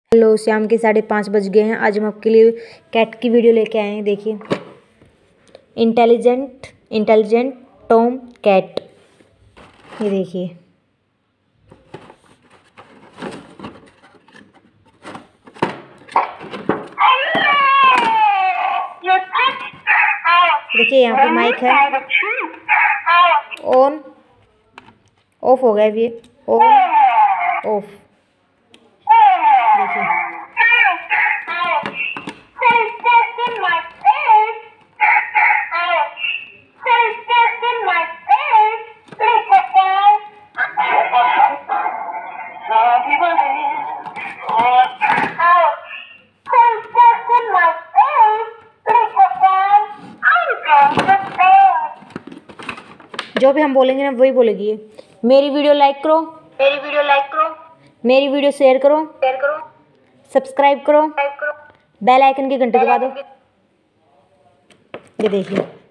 Hello, शाम के 5:30 बज गए हैं। आज हम आपके लिए कैट की वीडियो लेके आए हैं। देखिए, इंटेलिजेंट टॉम कैट। ये देखिए, यहाँ पे माइक है। ऑन ऑफ हो गया ये। On off. देखिए, जो भी हम बोलेंगे ना वही बोलेगी ये। मेरी वीडियो लाइक करो, मेरी वीडियो शेयर करो, सब्सक्राइब करो, बेल आइकन की घंटी दबा दो। ये देखिए।